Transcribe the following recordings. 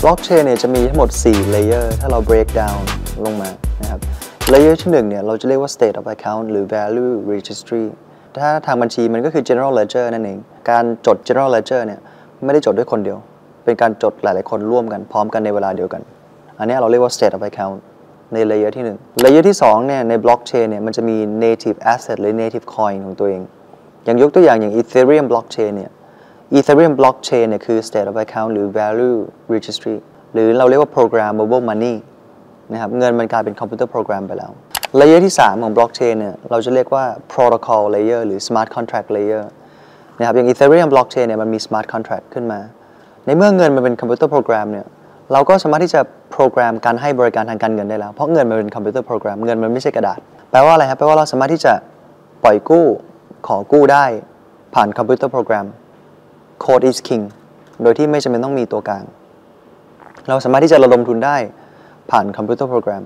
บล็อกเชนเนี่ยจะมีทั้งหมด4 layer ถ้าเรา break down ลงมานะครับ layer ที่1เนี่ยเราจะเรียกว่า state of account หรือ value registry ถ้าทางบัญชีมันก็คือ general ledger นั่นเองการจด general ledger เนี่ยไม่ได้จดด้วยคนเดียวเป็นการจดหลายๆคนร่วมกันพร้อมกันในเวลาเดียวกันอันนี้เราเรียกว่า state of account ใน layer ที่1 layer ที่2เนี่ยใน blockchain เนี่ยมันจะมี native asset หรือ native coin ของตัวเองอย่างยกตัวอย่าง Ethereum blockchain เนี่ย Ethereum blockchain เนี่ยคือ state of account หรือ value registry หรือเราเรียกว่า programmable money นะครับเงินมันกลายเป็น computer program ไปแล้ว layer ที่3ของ blockchain เนี่ยเราจะเรียกว่า protocol layer หรือ smart contract layer นะครับอย่าง Ethereum blockchain เนี่ยมันมี smart contract ขึ้นมาในเมื่อเงินมันเป็น computer program เนี่ยเราก็สามารถที่จะโปรแกรมการให้บริการทางการเงินได้แล้วเพราะเงินมันเป็นคอมพิวเตอร์โปรแกรมเงินมันไม่ใช่กระดาษแปลว่าอะไรครับแปลว่าเราสามารถที่จะปล่อยกู้ขอกู้ได้ผ่านคอมพิวเตอร์โปรแกรม Code is king โดยที่ไม่จำเป็นต้องมีตัวกลางเราสามารถที่จะระดมทุนได้ผ่านคอมพิวเตอร์โปรแกรม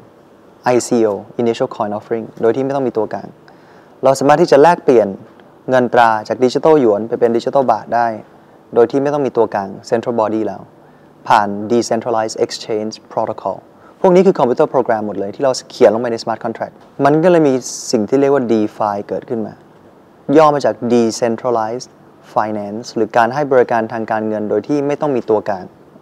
ICO Initial Coin Offering โดยที่ไม่ต้องมีตัวกลางเราสามารถที่จะแลกเปลี่ยนเงินตราจากดิจิทัลหยวนไปเป็นดิจิทัลบาทได้โดยที่ไม่ต้องมีตัวกลาง Central Body แล้วผ่าน Decentralized Exchange Protocol พวกนี้คือคอมพิวเตอร์โปรแกรมหมดเลยที่เราเขียนลงไปใน Smart Contract มันก็เลยมีสิ่งที่เรียกว่า DeFi เกิดขึ้นมาย่อมาจาก Decentralized Finance หรือการให้บริการทางการเงินโดยที่ไม่ต้องมีตัวกลาง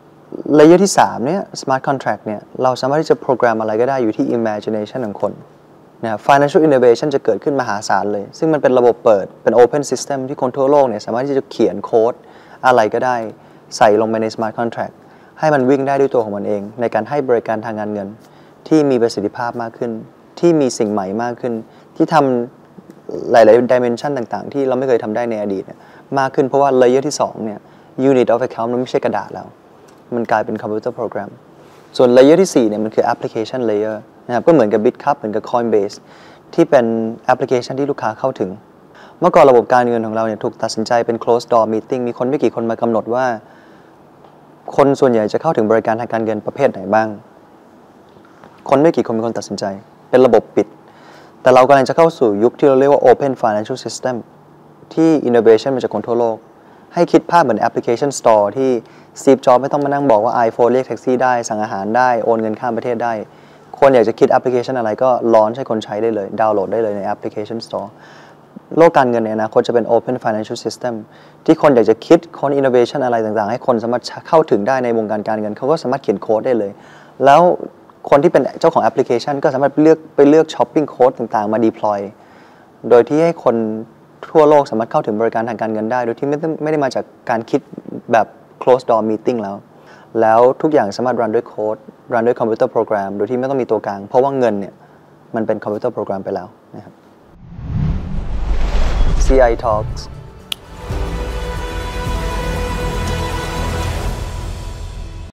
Layer ที่3เนี่ย Smart Contract เนี่ยเราสามารถที่จะโปรแกรมอะไรก็ได้อยู่ที่ Imagination ของคนนะครับ Financial Innovation จะเกิดขึ้นมหาศาลเลยซึ่งมันเป็นระบบเปิดเป็น Open System ที่คนทั่วโลกเนี่ยสามารถที่จะเขียนโค้ดอะไรก็ได้ใส่ลงไปใน Smart Contractให้มันวิ่งได้ด้วยตัวของมันเองในการให้บริการทางการเงินที่มีประสิทธิภาพมากขึ้นที่มีสิ่งใหม่มากขึ้นที่ทำหลายๆ dimension ต่างๆที่เราไม่เคยทำได้ในอดีตมากขึ้นเพราะว่า layer ที่2เนี่ย unit of account มันไม่ใช่กระดาษแล้วมันกลายเป็น computer program ส่วน layer ที่4เนี่ยมันคือ application layer นะครับก็เหมือนกับ Bitcup เหมือนกับ Coinbase ที่เป็น application ที่ลูกค้าเข้าถึงเมื่อก่อนระบบการเงินของเราเนี่ยถูกตัดสินใจเป็น closed door meeting มีคนไม่กี่คนมากำหนดว่าคนส่วนใหญ่จะเข้าถึงบริการทางการเงินประเภทไหนบ้างคนไม่กี่คนเป็นคนตัดสินใจเป็นระบบปิดแต่เรากำลังจะเข้าสู่ยุคที่เราเรียกว่า Open Financial System ที่ Innovation มาจากคนทั่วโลกให้คิดภาพเหมือน Application Store ที่ Steve Jobs ไม่ต้องมานั่งบอกว่า iPhone เรียกแท็กซี่ได้สั่งอาหารได้โอนเงินข้ามประเทศได้คนอยากจะคิดแอปพลิเคชันอะไรก็ลอนให้คนใช้ได้เลยดาวน์โหลดได้เลยใน Application Storeโลกการเงินในอนาคตจะเป็น Open Financial System ที่คนอยากจะคิดค้น Innovation อะไรต่างๆให้คนสามารถเข้าถึงได้ในวงการการเงินเขาก็สามารถเขียนโค้ดได้เลยแล้วคนที่เป็นเจ้าของแอปพลิเคชันก็สามารถไปเลือกช้อปปิ้งโค้ดต่างๆมา deploy โดยที่ให้คนทั่วโลกสามารถเข้าถึงบริการทางการเงินได้โดยที่ไม่ได้มาจากการคิดแบบ closed door meeting แล้วทุกอย่างสามารถ run ด้วยโค้ด run ด้วยคอมพิวเตอร์โปรแกรมโดยที่ไม่ต้องมีตัวกลางเพราะว่าเงินเนี่ยมันเป็นคอมพิวเตอร์โปรแกรมไปแล้วนะครับCI Talks